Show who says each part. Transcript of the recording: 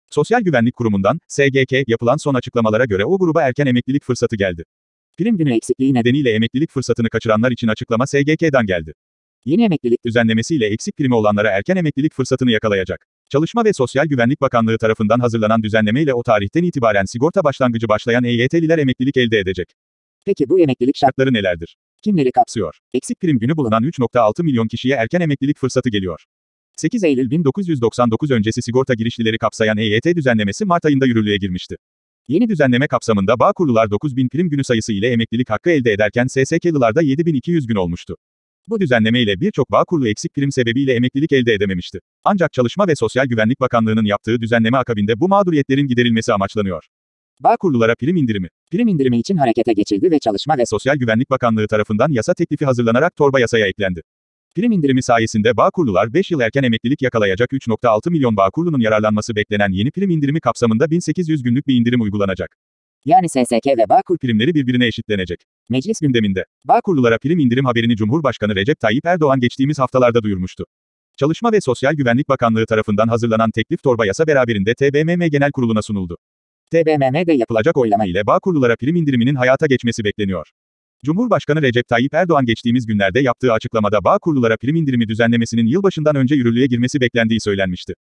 Speaker 1: Sosyal Güvenlik Kurumu'ndan, SGK, yapılan son açıklamalara göre o gruba erken emeklilik fırsatı geldi. Prim günü eksikliği nedeniyle emeklilik fırsatını kaçıranlar için açıklama SGK'dan geldi. Yeni emeklilik düzenlemesiyle eksik primi olanlara erken emeklilik fırsatını yakalayacak. Çalışma ve Sosyal Güvenlik Bakanlığı tarafından hazırlanan düzenlemeyle o tarihten itibaren sigorta başlangıcı başlayan EYT'liler emeklilik elde edecek.
Speaker 2: Peki bu emeklilik
Speaker 1: Şartları nelerdir?
Speaker 2: kimleri kapsıyor?
Speaker 1: Eksik prim günü bulunan 3,6 milyon kişiye erken emeklilik fırsatı geliyor. 8 Eylül 1999 öncesi sigorta girişlileri kapsayan EYT düzenlemesi Mart ayında yürürlüğe girmişti. Yeni düzenleme kapsamında Bağkurlular 9.000 prim günü sayısı ile emeklilik hakkı elde ederken SSK'lılarda 7.200 gün olmuştu. Bu düzenleme ile birçok Bağkurlu eksik prim sebebiyle emeklilik elde edememişti. Ancak Çalışma ve Sosyal Güvenlik Bakanlığı'nın yaptığı düzenleme akabinde bu mağduriyetlerin giderilmesi amaçlanıyor. Bağkurlulara prim indirimi.
Speaker 2: Prim indirimi için harekete geçildi ve Çalışma ve
Speaker 1: Sosyal Güvenlik Bakanlığı tarafından yasa teklifi hazırlanarak torba yasaya eklendi. Prim indirimi sayesinde Bağkurlular 5 yıl erken emeklilik yakalayacak. 3,6 milyon Bağkurlu'nun yararlanması beklenen yeni prim indirimi kapsamında 1800 günlük bir indirim uygulanacak.
Speaker 2: yani SSK ve Bağkur
Speaker 1: Primleri birbirine eşitlenecek.
Speaker 2: Meclis
Speaker 1: Gündeminde. Bağkurlulara prim indirim haberini Cumhurbaşkanı Recep Tayyip Erdoğan geçtiğimiz haftalarda duyurmuştu. Çalışma ve Sosyal Güvenlik Bakanlığı tarafından hazırlanan teklif torba yasa beraberinde TBMM Genel Kurulu'na sunuldu.
Speaker 2: TBMM'de
Speaker 1: Yapılacak oylama ile Bağkurlulara prim indiriminin hayata geçmesi bekleniyor. Cumhurbaşkanı Recep Tayyip Erdoğan geçtiğimiz günlerde yaptığı açıklamada Bağkurlulara prim indirimi düzenlemesinin yılbaşından önce yürürlüğe girmesi beklendiği söylenmişti.